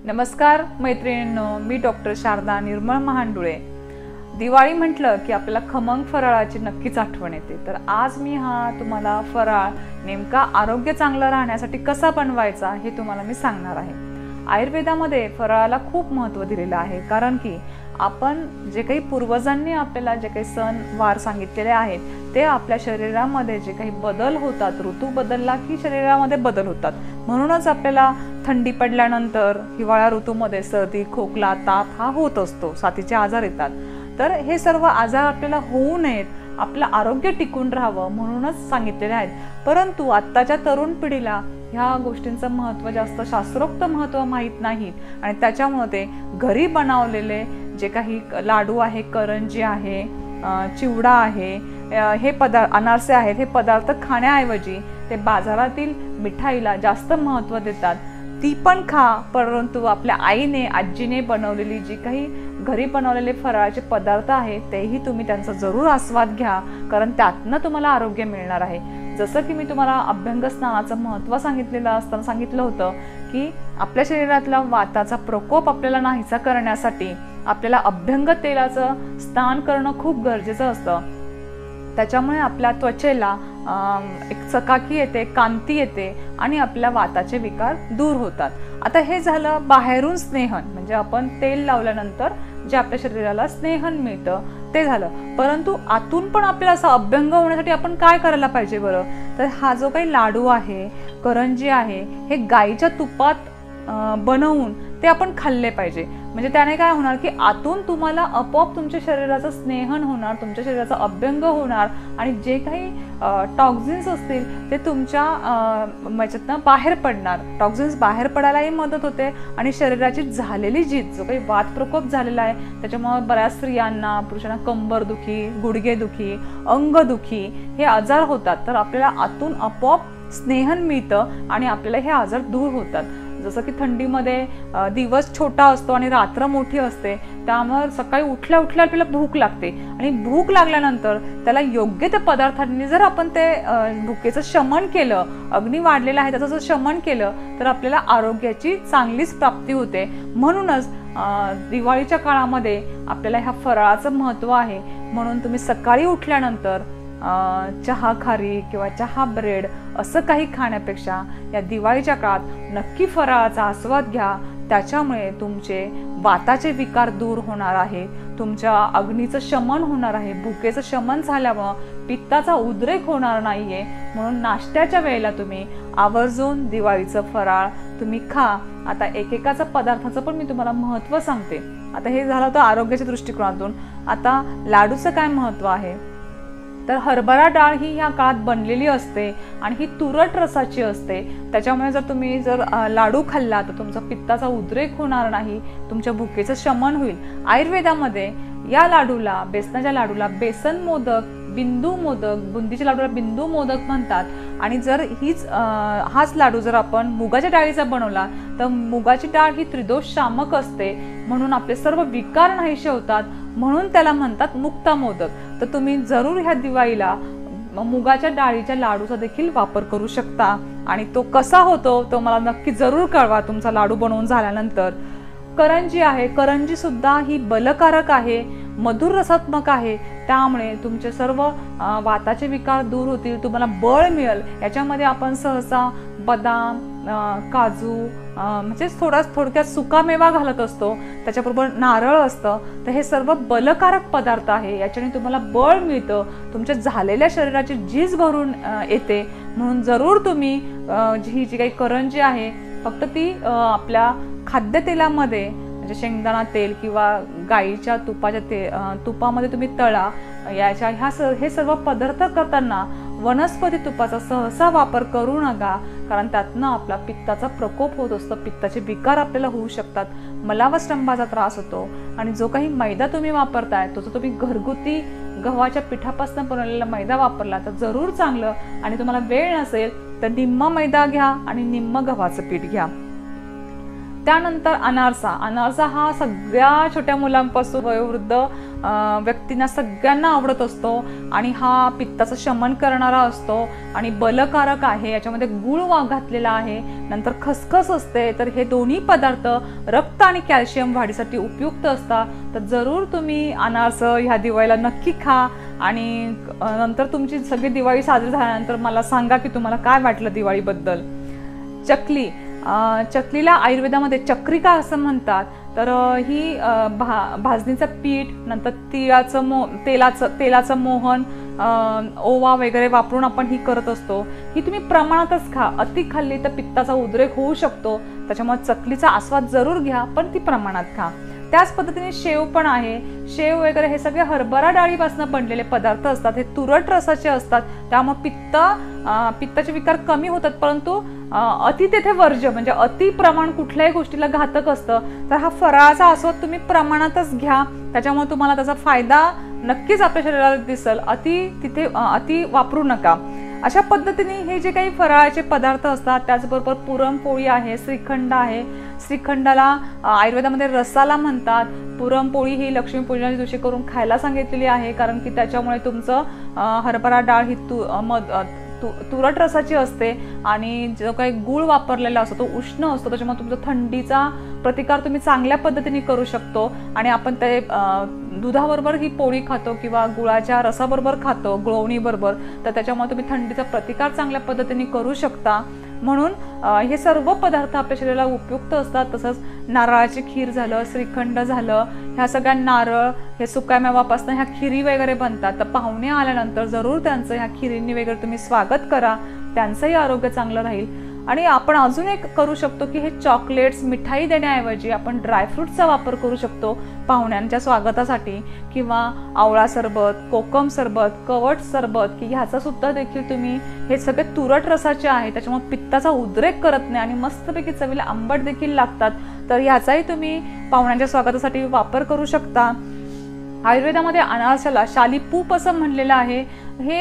नमस्कार मैत्रिणींनो, मी डॉक्टर शारदा निर्मळ-महांडुळे। दिवाळी म्हटलं की आपल्याला खमंग फराळाची नक्कीच आठवण येते। तर आज मी तुम्हाला फराळ नेमका आरोग्य चांगलं राहण्यासाठी कसा बनवायचा हे तुम्हाला मी सांगणार आहे। आयुर्वेदामध्ये फराळाला खूप महत्त्व दिलेलं आहे, कारण की आपण जे काही पूर्वजांनी आपल्याला जे काही सण वार सांगितलेले आहेत ते आपल्या शरीरामध्ये जे काही बदल होतात, ऋतू बदलला की शरीरामध्ये बदल होतात। म्हणूनच आपल्याला थंडी पडल्यानंतर हिवाळा ऋतूमध्ये सर्दी, खोकला, ताप हा होत असतो, साथीचे आजार येतात। तर हे सर्व आजार आपल्याला होऊ नयेत, आपलं आरोग्य टिकून राहावं म्हणूनच सांगितलेले आहेत। परंतु आत्ताच्या तरुण पिढीला ह्या गोष्टींचं महत्त्व, जास्त शास्त्रोक्त महत्त्व माहीत नाहीत आणि त्याच्यामुळे ते घरी बनवलेले जे काही लाडू आहे, करंजी आहे, चिवडा आहे, हे पदार्थ, अनारसे आहेत, हे पदार्थ खाण्याऐवजी ते बाजारातील मिठाईला जास्त महत्त्व देतात। ती पण खा, परंतु आपल्या आईने, आजीने बनवलेली जी काही घरी बनवलेले फराळाचे पदार्थ आहेत तेही तुम्ही त्यांचा जरूर आस्वाद घ्या, कारण त्यातनं तुम्हाला आरोग्य मिळणार आहे। जसं की मी तुम्हाला अभ्यंग स्नानाचं महत्त्व सांगितलं होतं की आपल्या शरीरातला वाताचा प्रकोप आपल्याला नाहीसा करण्यासाठी आपल्याला अभ्यंग तेलाचं स्नान करणं खूप गरजेचं असतं। त्याच्यामुळे आपल्या त्वचेला एक चकाकी येते, कांती येते आणि आपल्या वाताचे विकार दूर होतात। आता हे झालं बाहेरून स्नेहन, म्हणजे आपण तेल लावल्यानंतर जे आपल्या शरीराला स्नेहन मिळतं ते झालं। परंतु आतून पण आपल्याला असं अभ्यंग होण्यासाठी आपण काय करायला पाहिजे बरं? तर हा जो काही लाडू आहे, करंजी आहे, हे गाईच्या तुपात बनवून ते आपण खाल्ले पाहिजे। म्हणजे त्याने काय होणार की आतून तुम्हाला आपोआप तुमच्या शरीराचं स्नेहन होणार, तुमच्या शरीराचा अभ्यंग होणार आणि जे काही टॉक्झिन्स असतील ते तुमच्या याच्यातनं बाहेर पडणार। टॉक्झिन्स बाहेर पडायलाही मदत होते आणि शरीराची झालेली झीज, जो काही वात प्रकोप झालेला आहे त्याच्यामुळे बऱ्याच स्त्रियांना, पुरुषांना कंबरदुखी, गुडघेदुखी, अंगदुखी हे आजार होतात। तर आपल्याला आतून आपोआप स्नेहन मिळतं आणि आपल्याला हे आजार दूर होतात। जसं की थंडीमध्ये दिवस छोटा असतो आणि रात्र मोठी असते, त्यामुळे सकाळी उठल्या उठल्या आपल्याला भूक लागते आणि भूक लागल्यानंतर त्याला योग्य त्या पदार्थांनी जर आपण ते भुकेचं शमन केलं, अग्नी वाढलेला आहे त्याचं जर शमन केलं तर आपल्याला आरोग्याची चांगलीच प्राप्ती होते। म्हणूनच दिवाळीच्या काळामध्ये आपल्याला ह्या फराळाचं महत्त्व आहे। म्हणून तुम्ही सकाळी उठल्यानंतर चहा खारी किंवा चहा ब्रेड असं काही खाण्यापेक्षा या दिवाळीच्या काळात नक्की फराळाचा आस्वाद घ्या। त्याच्यामुळे तुमचे वाताचे विकार दूर होणार आहे, तुमच्या अग्नीचं शमन होणार आहे, भुकेचं शमन झाल्यामुळे पित्ताचा उद्रेक होणार नाहीये। म्हणून नाश्त्याच्या वेळेला तुम्ही आवर्जून दिवाळीचं फराळ तुम्ही खा। आता एकेकाचा पदार्थाचं पण मी तुम्हाला महत्त्व सांगते। आता हे झालं होतं आरोग्याच्या दृष्टिकोनातून। आता लाडूचं काय महत्त्व आहे? तर हरभरा डाळ ही ह्या काळात बनलेली असते आणि ही तुरट रसाची असते। त्याच्यामुळे जर तुम्ही लाडू खाल्ला तर तुमचा पित्ताचा उद्रेक होणार नाही, तुमच्या भुकेचं शमन होईल। आयुर्वेदामध्ये या लाडूला, बेसनाच्या लाडूला बेसन मोदक, बिंदू मोदक, बुंदीच्या लाडूला बिंदू मोदक म्हणतात। आणि जर हाच लाडू जर आपण मुगाच्या डाळीचा बनवला तर मुगाची डाळ ही त्रिदोष शामक असते, म्हणून आपले सर्व विकार नाहीसे होतात, म्हणून त्याला म्हणतात मुक्ता मोदक। तर तुम्ही जरूर ह्या दिवाळीला मुगाच्या डाळीच्या लाडूचा देखील वापर करू शकता आणि तो कसा होतो तो मला नक्की जरूर कळवा तुमचा लाडू बनवून झाल्यानंतर। करंजी आहे, करंजी सुद्धा ही बलकारक आहे, मधुर रसात्मक आहे, त्यामुळे तुमचे सर्व वाताचे विकार दूर होतील, तुम्हाला बळ मिळेल। याच्यामध्ये आपण सहसा बदाम, काजू, म्हणजे थोडक्यात सुकामेवा घालत असतो, त्याच्याबरोबर नारळ असतं। तर हे सर्व बलकारक पदार्थ आहे, याच्याने तुम्हाला बळ मिळतं, तुमच्या झालेल्या शरीराची झीज भरून येते। म्हणून जरूर तुम्ही ही जी काही करंजी आहे फक्त ती आपल्या खाद्यतेलामध्ये, म्हणजे शेंगदाणा तेल किंवा गाईच्या तुपामध्ये तुम्ही तळा। हे सर्व पदार्थ करताना वनस्पती तुपाचा सहसा वापर करू नका, कारण त्यातनं आपला पित्ताचा प्रकोप होत असतो, पित्ताचे विकार आपल्याला होऊ शकतात, मलावस्टंभाचा त्रास होतो। आणि जो काही मैदा तुम्ही वापरताय तो तुम्ही घरगुती गव्हाच्या पिठापासून बनवलेला मैदा वापरला तर जरूर चांगलं। आणि तुम्हाला वेळ नसेल तर निम्मा मैदा घ्या आणि निम्म गव्हाचं पीठ घ्या। त्यानंतर अनारसा. अनारसा हा सगळ्या छोट्या मुलांपासून वयोवृद्ध व्यक्तींना सगळ्यांना आवडत असतो आणि हा पित्ताचं शमन करणारा असतो आणि बलकारक आहे. याच्यामध्ये गुळ घातलेला आहे, नंतर खसखस असते. तर हे दोन्ही पदार्थ रक्त आणि कॅल्शियम वाढीसाठी उपयुक्त असतात. तर जरूर तुम्ही अनारस ह्या दिवाळीला नक्की खा आणि नंतर तुमची सगळी दिवाळी साजरी झाल्यानंतर मला सांगा की तुम्हाला काय वाटलं दिवाळीबद्दल. चकली. चकलीला आयुर्वेदामध्ये चक्रिका असं म्हणतात. तर ही भाजणीचं पीठ, नंतर तेलाचं मोहन, ओवा वगैरे वापरून आपण ही करत असतो. ही तुम्ही प्रमाणातच खा. अति खाल्ली तर पित्ताचा उद्रेक होऊ शकतो. त्याच्यामुळे चकलीचा आस्वाद जरूर घ्या, पण ती प्रमाणात खा. त्याच पद्धतीने शेव पण आहे. शेव वगैरे हे सगळे हरभरा डाळीपासून बनलेले पदार्थ असतात. हे तुरट रसाचे असतात, त्यामुळे पित्ताचे विकार कमी होतात. परंतु अति तेथे वर्ज्य, म्हणजे अति प्रमाण कुठल्याही गोष्टीला घातक असतं. तर हा फराळाचा आस्वाद तुम्ही प्रमाणातच घ्या, त्याच्यामुळे तुम्हाला त्याचा फायदा नक्कीच आपल्या शरीराला दिसेल. अति वापरू नका. अशा पद्धतीने हे जे काही फराळाचे पदार्थ असतात, त्याचबरोबर पुरणपोळी आहे, श्रीखंड आहे. श्रीखंडाला आयुर्वेदामध्ये रसाला म्हणतात. पुरणपोळी ही लक्ष्मीपूजनाच्या दिवशी करून खायला सांगितलेली आहे, कारण की त्याच्यामुळे तुमचं हरभरा डाळ ही तुरट रसाची असते आणि जो काही गुळ वापरलेला असतो तो उष्ण असतो, त्याच्यामुळे तुमचा थंडीचा प्रतिकार तुम्ही चांगल्या पद्धतीने करू शकतो. आणि आपण ते दुधाबरोबर ही पोळी खातो किंवा गुळाच्या रसाबरोबर खातो, गुळवणी बरोबर, तर त्याच्यामुळे तुम्ही थंडीचा प्रतिकार चांगल्या पद्धतीने करू शकता. म्हणून हे सर्व पदार्थ आपल्या शरीराला उपयुक्त असतात. तसंच नारळाची खीर झालं, श्रीखंड झालं, ह्या सगळ्या नारळ हे सुक्या मेवापासून ह्या खिरी वगैरे बनतात. तर पाहुणे आल्यानंतर जरूर त्यांचं ह्या खिरींनी वगैरे तुम्ही स्वागत करा, त्यांचंही आरोग्य चांगलं राहील. आणि आपण अजून एक करू शकतो की हे चॉकलेट्स, मिठाई देण्याऐवजी आपण ड्रायफ्रूटचा वापर करू शकतो पाहुण्यांच्या स्वागतासाठी, किंवा आवळा सरबत, कोकम सरबत, कवट सरबत, की ह्याचा सुद्धा देखील तुम्ही, हे सगळे तुरट रसाचे आहे, त्याच्यामुळे पित्ताचा उद्रेक करत नाही आणि मस्तपैकी चवीला आंबट देखील लागतात. तर ह्याचाही तुम्ही पाहुण्यांच्या स्वागतासाठी वापर करू शकता. आयुर्वेदामध्ये अनारसाला शालिपूप असं म्हणलेलं आहे. हे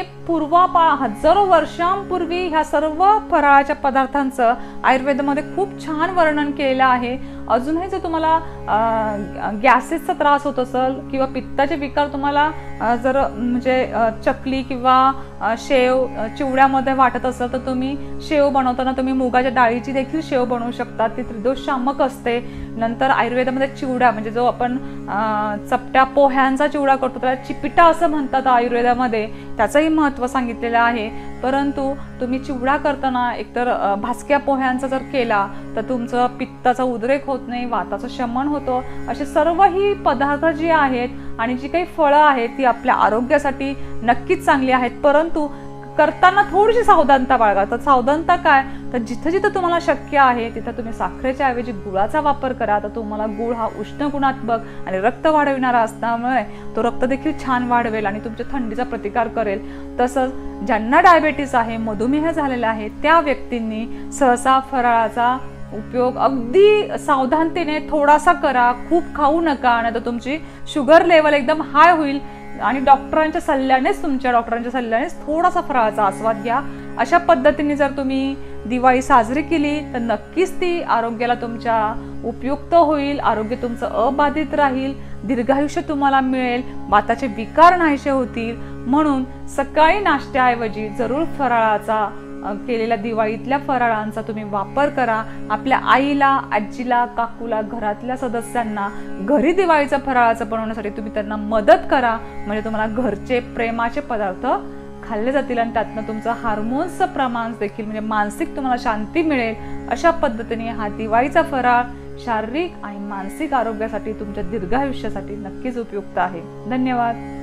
हजारो वर्षांपूर्वी ह्या सर्व फराळाच्या पदार्थांचं आयुर्वेदामध्ये खूप छान वर्णन केलेलं आहे. अजूनही जर तुम्हाला गॅसेसचा त्रास होत असेल किंवा पित्ताचे विकार तुम्हाला जर म्हणजे चकली किंवा शेव चिवड्यामध्ये वाटत असेल तर तुम्ही शेव बनवताना तुम्ही मुगाच्या डाळीची देखील शेव बनवू शकता. ती त्रिदोष शामक असते. नंतर आयुर्वेदामध्ये चिवडा म्हणजे जो आपण चपट्या पोह्यांचा चिवडा करतो त्याला चिपिटा असं म्हणतात आयुर्वेदामध्ये, त्याचंही महत्त्व सांगितलेलं आहे. परंतु तुम्ही चिवडा करताना एकतर भाजक्या पोह्यांचा जर केला तर तुमचं पित्ताचा उद्रेक होत नाही, वाताचं शमन होतं. असे सर्व ही पदार्थ जे आहेत आणि जी काही फळं आहेत ती आपल्या आरोग्यासाठी नक्कीच चांगली आहेत. परंतु करताना थोडीशी सावधानता बाळगा. तर सावधानता काय, तर जिथं जिथं तुम्हाला शक्य आहे तिथं तुम्ही साखरेच्या ऐवजी गुळाचा वापर करा. तर तुम्हाला गुळ हा उष्ण गुणात्मक आणि रक्त वाढविणारा असल्यामुळे तो रक्त देखील छान वाढवेल आणि तुमच्या थंडीचा प्रतिकार करेल. तसंच ज्यांना डायबेटीस आहे, मधुमेह झालेला आहे, त्या व्यक्तींनी सहसा फराळाचा उपयोग अगदी सावधानतेने थोडासा करा, खूप खाऊ नका, नाही तर तुमची शुगर लेवल एकदम हाय होईल. आणि तुमच्या डॉक्टरांच्या सल्ल्यानेच थोडासा फराळाचा आस्वाद घ्या. अशा पद्धतीने जर तुम्ही दिवाळी साजरी केली तर नक्कीच ती आरोग्याला तुमच्या उपयुक्त होईल. आरोग्य तुमचं अबाधित राहील, दीर्घायुष्य तुम्हाला मिळेल, वाताचे विकार नाहीसे होतील. म्हणून सकाळी नाश्त्याऐवजी जरूर फराळाचा केलेल्या दिवाळीतल्या फराळांचा तुम्ही वापर करा. आपल्या आईला, आजीला, काकूला, घरातल्या सदस्यांना घरी दिवाळीचं फराळाचं बनवण्यासाठी तुम्ही त्यांना मदत करा. म्हणजे तुम्हाला घरचे प्रेमाचे पदार्थ खाल्ले जातील आणि त्यातनं तुमचं हार्मोन्सचं प्रमाण देखील म्हणजे मानसिक तुम्हाला शांती मिळेल. अशा पद्धतीने हा दिवाळीचा फराळ शारीरिक आणि मानसिक आरोग्यासाठी, तुमच्या दीर्घायुष्यासाठी नक्कीच उपयुक्त आहे. धन्यवाद.